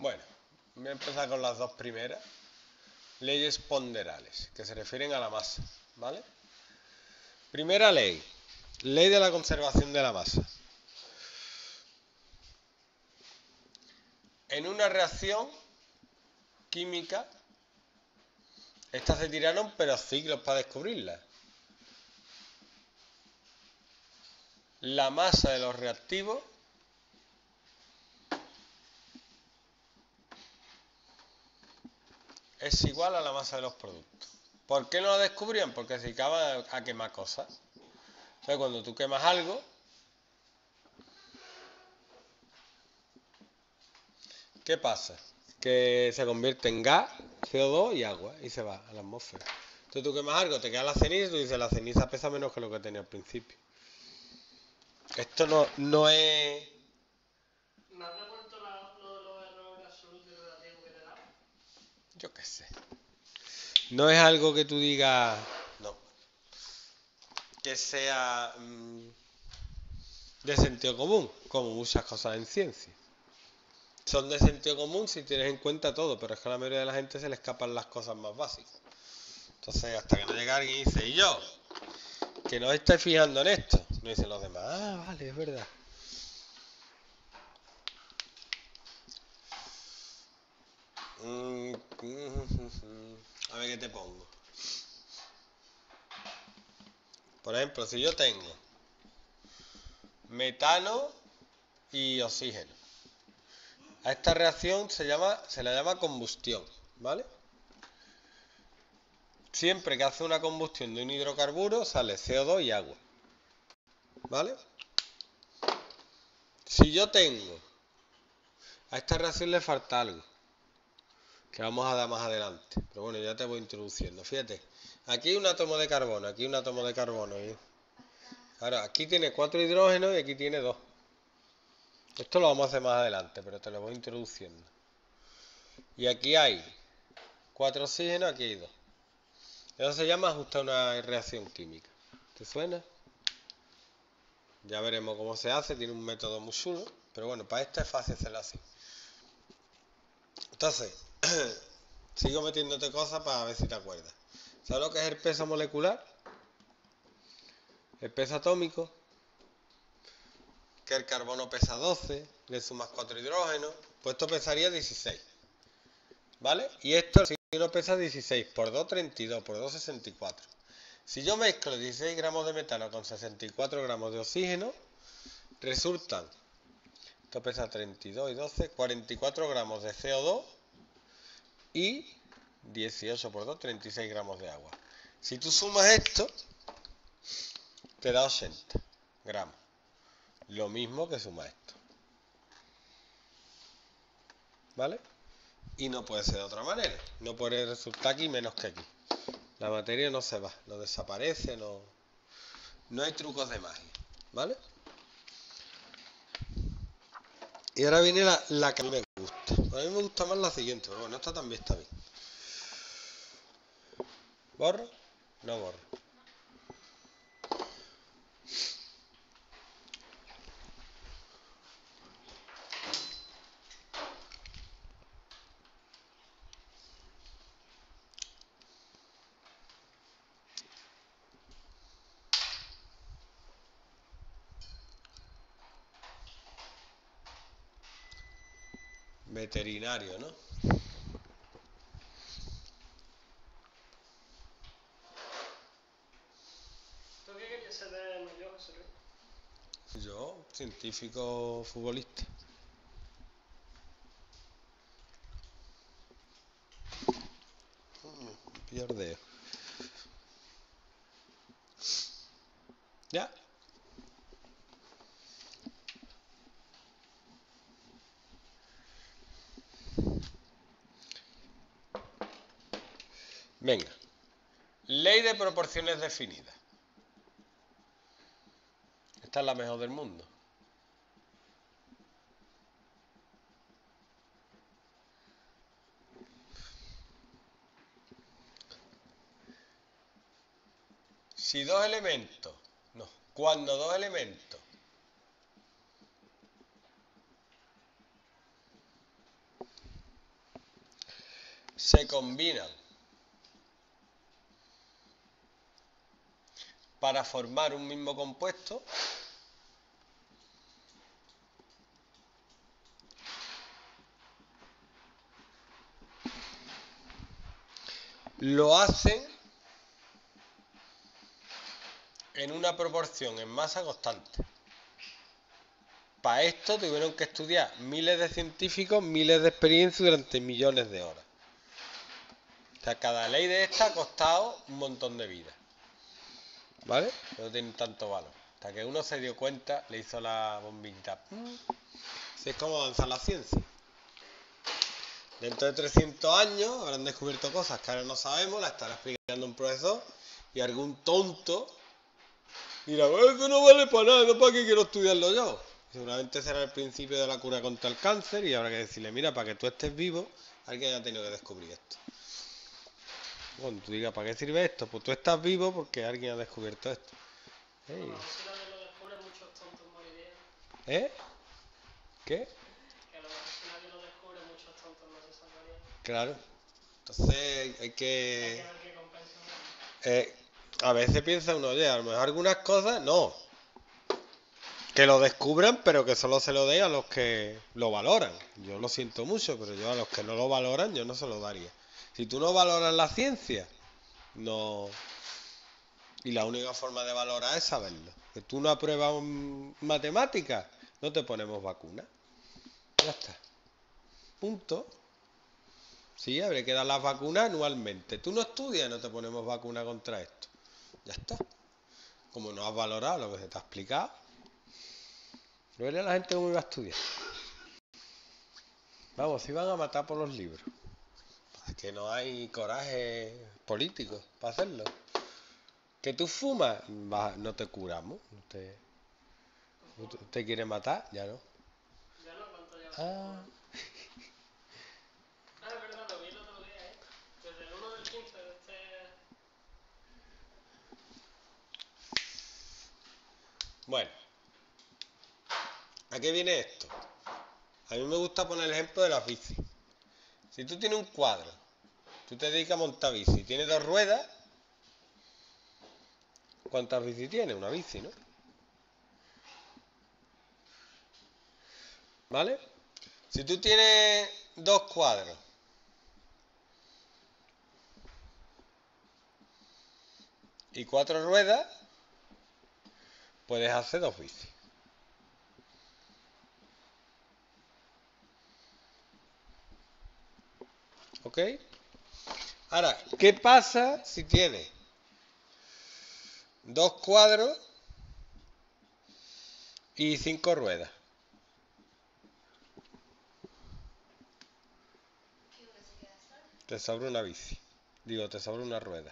Bueno, voy a empezar con las dos primeras. Leyes ponderales, que se refieren a la masa, ¿vale? Primera ley, ley de la conservación de la masa. En una reacción química, estas se tiraron pero siglos para descubrirlas. La masa de los reactivos es igual a la masa de los productos. ¿Por qué no la descubrían? Porque se dedicaban a quemar cosas. Entonces, cuando tú quemas algo, ¿qué pasa? Que se convierte en gas, CO2 y agua y se va a la atmósfera. Entonces tú quemas algo, te queda la ceniza y tú dices, la ceniza pesa menos que lo que tenía al principio. Esto no es... ¿Me has devuelto lo de los errores absolutos y relativos que te da? Yo qué sé. No es algo que tú digas... No. Que sea de sentido común, como muchas cosas en ciencia. Son de sentido común si tienes en cuenta todo, pero es que a la mayoría de la gente se le escapan las cosas más básicas. Entonces, hasta que no llega alguien y dice, ¿y yo? Que no os estáis fijando en esto. No dicen los demás, ah, vale, es verdad. A ver qué te pongo. Por ejemplo, si yo tengo metano y oxígeno, a esta reacción se la llama combustión, ¿vale? Siempre que hace una combustión de un hidrocarburo sale CO2 y agua, ¿vale? Si yo tengo, a esta reacción le falta algo, que vamos a dar más adelante, pero bueno, ya te voy introduciendo. Fíjate, aquí hay un átomo de carbono, aquí un átomo de carbono. Ahora, aquí tiene 4 hidrógenos y aquí tiene 2. Esto lo vamos a hacer más adelante, pero te lo voy introduciendo. Y aquí hay 4 oxígenos, aquí hay 2. Eso se llama ajustar una reacción química. ¿Te suena? Ya veremos cómo se hace, tiene un método muy chulo, pero bueno, para esta es fácil hacerlo así. Entonces, sigo metiéndote cosas para ver si te acuerdas. ¿Sabes lo que es el peso molecular? El peso atómico, que el carbono pesa 12, le sumas 4 hidrógenos, pues esto pesaría 16. ¿Vale? Y esto, el oxígeno pesa 16, por 2, 32, por 2, 64. Si yo mezclo 16 gramos de metano con 64 gramos de oxígeno, resultan, esto pesa 32 y 12, 44 gramos de CO2 y 18 por 2, 36 gramos de agua. Si tú sumas esto, te da 80 gramos. Lo mismo que suma esto. ¿Vale? Y no puede ser de otra manera. No puede resultar aquí menos que aquí. La materia no se va, no desaparece, no hay trucos de magia. ¿Vale? Y ahora viene la que a mí me gusta. A mí me gusta más la siguiente, pero bueno, esta también está bien. ¿Borro? No borro. Veterinario, ¿no? ¿Tú qué querías ser de mayor, José Luis? Yo, científico futbolista. Pierde. ¿Ya? Venga. Ley de proporciones definidas. Esta es la mejor del mundo. Si dos elementos, no, cuando dos elementos se combinan para formar un mismo compuesto, lo hacen en una proporción en masa constante. Para esto tuvieron que estudiar miles de científicos, miles de experiencias durante millones de horas. O sea, cada ley de esta ha costado un montón de vidas. ¿Vale? No tienen tanto valor. Hasta que uno se dio cuenta, le hizo la bombita. Así es como avanza la ciencia. Dentro de 300 años habrán descubierto cosas que ahora no sabemos, las estará explicando un profesor y algún tonto dirá, eso no vale para nada, ¿no? ¿Para qué quiero estudiarlo yo? Seguramente será el principio de la cura contra el cáncer y habrá que decirle, mira, para que tú estés vivo, alguien ha tenido que descubrir esto. Cuando tú digas, ¿para qué sirve esto? Pues tú estás vivo porque alguien ha descubierto esto. Hey. Bueno, si nadie lo descubre, muchos tontos morirían. ¿Eh? ¿Qué? Que a lo mejor si nadie lo descubre, muchos tontos no se salvarían. Claro. Entonces hay Hay que... que ver qué compensa. a veces piensa uno, oye, a lo mejor algunas cosas, no. Que lo descubran, pero que solo se lo dé a los que lo valoran. Yo lo siento mucho, pero yo a los que no lo valoran, yo no se lo daría. Si tú no valoras la ciencia, no... Y la única forma de valorar es saberlo. Que tú no apruebas matemáticas, no te ponemos vacuna. Ya está. Punto. Sí, habría que dar las vacunas anualmente. Tú no estudias, no te ponemos vacuna contra esto. Ya está. Como no has valorado lo que se te ha explicado, luego la gente cómo iba a estudiar. Vamos, si van a matar por los libros. Es que no hay coraje político para hacerlo. Que tú fumas, no te curamos. ¿Te quiere matar? Ya no. Ya no, ¿cuánto llevas? Ah, Es verdad, lo vi el otro día, ¿eh? Desde el 1 del 15 de este... bueno. ¿A qué viene esto? A mí me gusta poner el ejemplo de las bicis. Si tú tienes un cuadro, tú te dedicas a montar bici, tienes 2 ruedas, ¿cuántas bicis tienes? Una bici, ¿no? ¿Vale? Si tú tienes 2 cuadros y 4 ruedas, puedes hacer 2 bicis. ¿Ok? Ahora, ¿qué pasa si tienes 2 cuadros y 5 ruedas? Te sobra una bici. Digo, te sobra una rueda.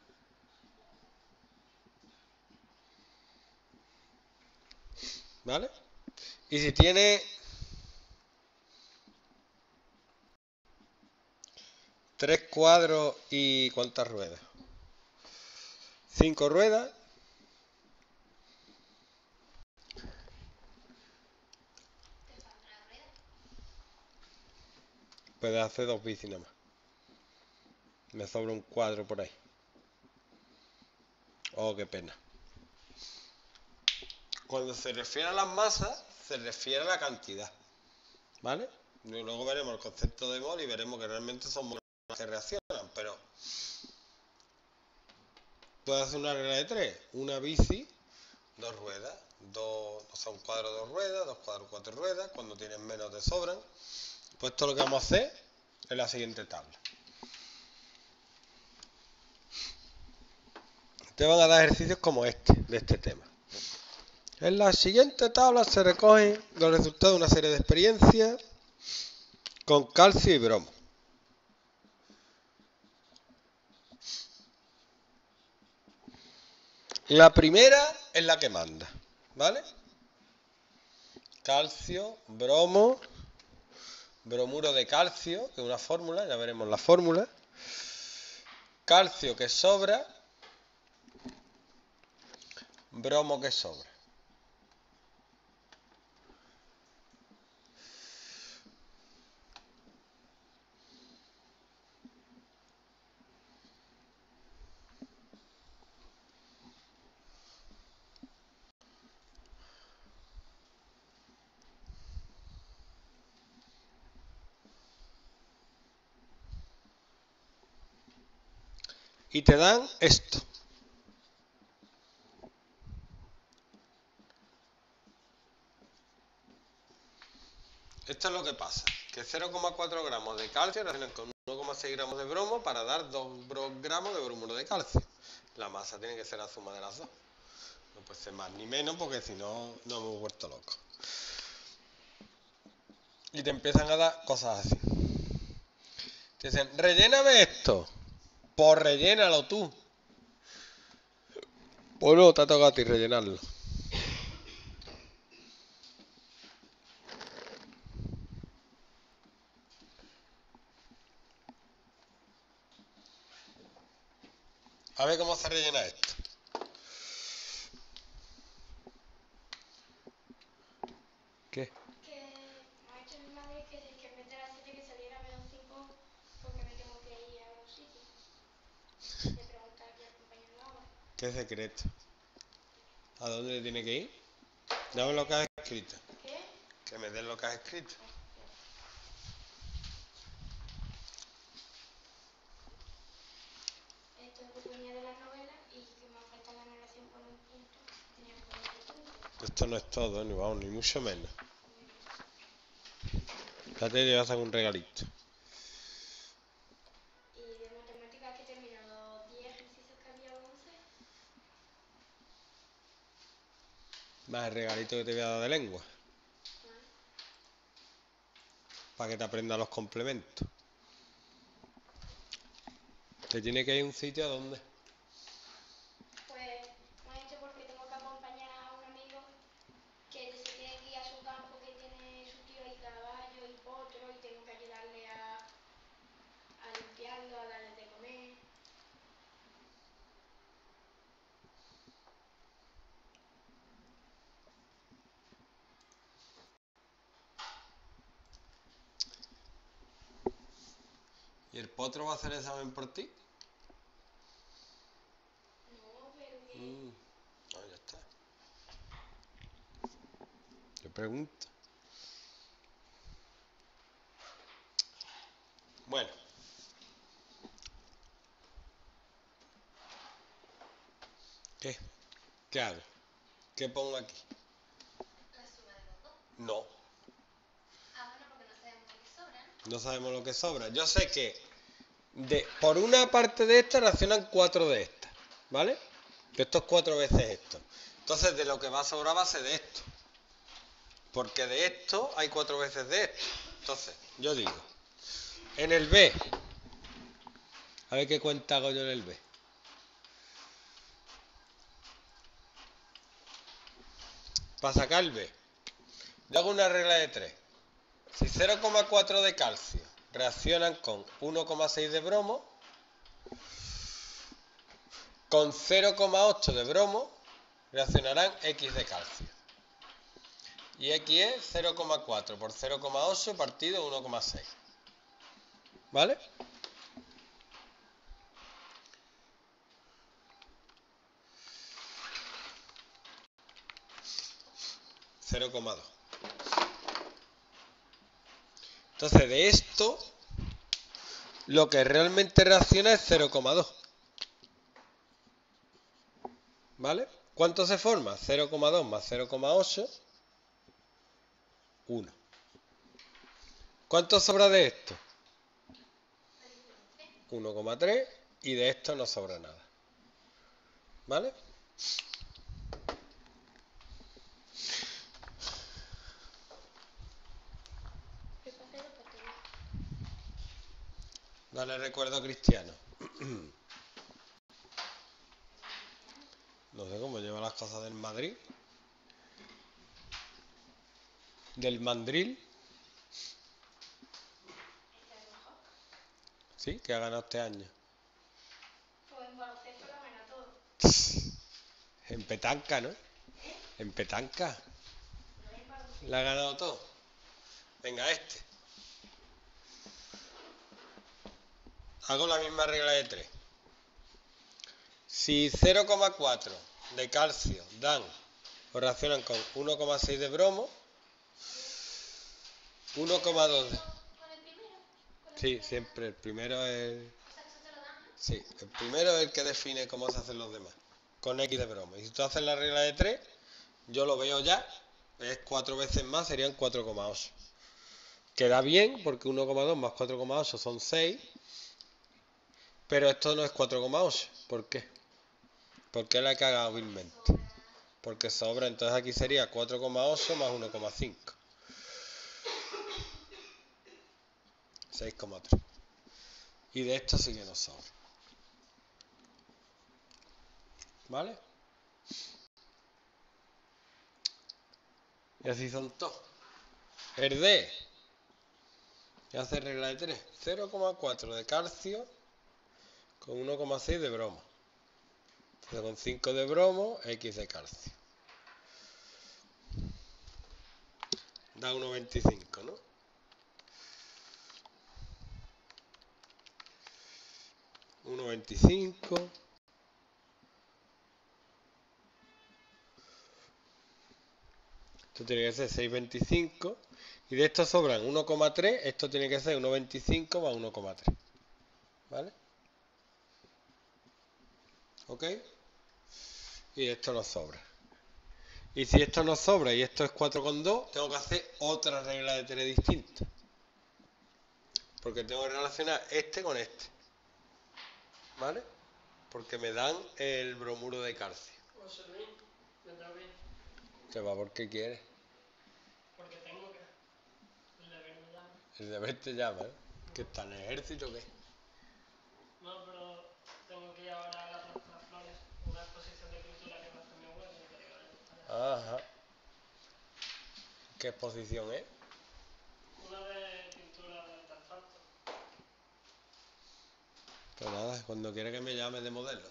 ¿Vale? Y si tienes 3 cuadros y ¿cuántas ruedas? 5 ruedas. Puedes hacer 2 bicis nada más. Me sobra un cuadro por ahí. Oh, qué pena. Cuando se refiere a las masas, se refiere a la cantidad. ¿Vale? Luego veremos el concepto de mol y veremos que realmente son moléculas que reaccionan, pero puedes hacer una regla de 3. Una bici, 2 ruedas. O sea, un cuadro 2 ruedas, 2 cuadros 4 ruedas. Cuando tienes menos te sobran. Pues esto lo que vamos a hacer es la siguiente tabla. Te van a dar ejercicios como este, de este tema. En la siguiente tabla se recogen los resultados de una serie de experiencias con calcio y bromo. La primera es la que manda, ¿vale? Calcio, bromo, bromuro de calcio, que es una fórmula, ya veremos la fórmula. Calcio que sobra, bromo que sobra. y te dan esto. Esto es lo que pasa, que 0,4 gramos de calcio reaccionan con 1,6 gramos de bromo para dar 2 gramos de bromuro de calcio. La masa tiene que ser la suma de las dos. No puede ser más ni menos porque si no, nos hemos vuelto locos. Y te empiezan a dar cosas así. Te dicen, relléname esto. Pues rellénalo tú. Pues no, te ha tocado a ti rellenarlo. A ver cómo se rellena esto. ¿Qué? Que me ha dicho mi madre que en vez de las 7 que saliera menos 5 porque me tengo que ir a un sitio. Le pregunta aquí al compañero ahora. ¿Qué secreto? ¿A dónde le tiene que ir? Dame lo que has escrito. ¿Qué? Que me des lo que has escrito. Esto es lo que ponía de las novelas y que me falta la narración por un punto. Tenía que poner otro punto. Esto no es todo, ni vamos, ni mucho menos. Ya te voy a hacer un regalito. Y de matemáticas que he terminado 10 ejercicios que había 11. Más el regalito que te voy a dar de lengua. Para que te aprendas los complementos. Te tiene que ir a un sitio a donde. Pues me ha dicho porque tengo que acompañar a un amigo que se tiene que ir a su campo, que tiene su tío y caballo y potro y tengo que ayudarle a limpiarlo, a darle de comer. ¿Y el potro va a hacer el examen por ti? No, pero que... No, ya está. Yo pregunto. Bueno. ¿Qué? ¿Qué hago? ¿Qué pongo aquí? La suma de los dos. No. Ah, bueno, porque no sabemos lo que sobra, ¿no? No sabemos lo que sobra. Yo sé que por una parte de esta reaccionan 4 de estas. ¿Vale? Que esto es 4 veces esto. Entonces de lo que va a sobrar va a ser de esto. Porque de esto hay 4 veces de esto. Entonces, yo digo, en el B, a ver qué cuenta hago yo en el B. Para sacar el B, yo hago una regla de 3. Si 0,4 de calcio reaccionan con 1,6 de bromo, con 0,8 de bromo reaccionarán X de calcio. Y X es 0,4 por 0,8 partido 1,6. ¿Vale? $0,2. Entonces de esto, lo que realmente reacciona es 0,2. ¿Vale? ¿Cuánto se forma? 0,2 más 0,8, 1. ¿Cuánto sobra de esto? 1,3 y de esto no sobra nada. ¿Vale? Dale recuerdo a Cristiano. No sé cómo lleva las cosas del Madrid. Del mandril. Sí, que ha ganado este año. Pues en baloncesto lo gana todo. En petanca, ¿no? En petanca. No en baloncesto. ¿Le ha ganado todo? Venga, este. Hago la misma regla de 3. Si 0,4 de calcio dan o reaccionan con 1,6 de bromo, 1,2 de... ¿Con el primero? Sí, siempre. El primero es... O sea, que eso te lo dan, ¿no? Sí, el primero es el que define cómo se hacen los demás. Con X de broma. Y si tú haces la regla de 3, yo lo veo ya. Es 4 veces más, serían 4,8. Queda bien porque 1,2 más 4,8 son 6. Pero esto no es 4,8. ¿Por qué? ¿Por qué la he cagado vilmente? Porque sobra. Entonces aquí sería 4,8 más 1,5. 6,3. Y de esto sí que nos sobra. ¿Vale? Y así son todos. El D. Ya hace regla de 3. 0,4 de calcio con 1,6 de bromo. Entonces con 5 de bromo, X de calcio. Da 1,25, ¿no? 1,25. Esto tiene que ser 6,25. Y de esto sobran 1,3. Esto tiene que ser 1,25 más 1,3. ¿Vale? ¿Ok? Y esto nos sobra. Y si esto nos sobra y esto es 4,2, tengo que hacer otra regla de 3 distinta. Porque tengo que relacionar este con este. ¿Vale? Porque me dan el bromuro de calcio. José Luis, me tengo que ir. ¿Qué va? ¿Por qué quieres? Porque tengo que. El deber me llama. El deber te llama, ¿eh? ¿Que está en el ejército o qué? No, pero tengo que ir ahora a la Plaza de las Flores, una exposición de pintura que va a hacer mi abuelo y quería que vayamos para allá. Ajá. ¿Qué exposición es? Una de pintura de asfalto. Pues nada, cuando quiera que me llame de modelo.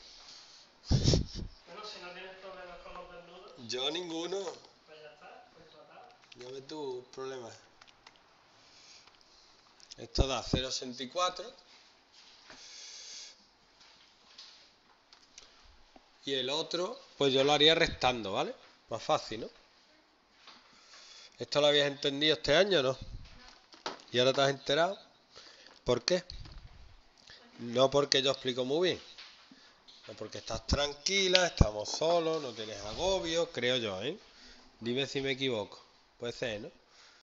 Bueno, si no tienes problemas con los desnudos, Yo ninguno. pues ya está, pues tratado. Llame tú, problemas. Esto da 0,64. Y el otro, pues yo lo haría restando, ¿vale? Más fácil, ¿no? ¿Esto lo habías entendido este año o no? ¿Y ahora te has enterado? ¿Por qué? No porque yo explico muy bien. No porque estás tranquila, estamos solos, no tienes agobio, creo yo, ¿eh? Dime si me equivoco. Puede ser, ¿no?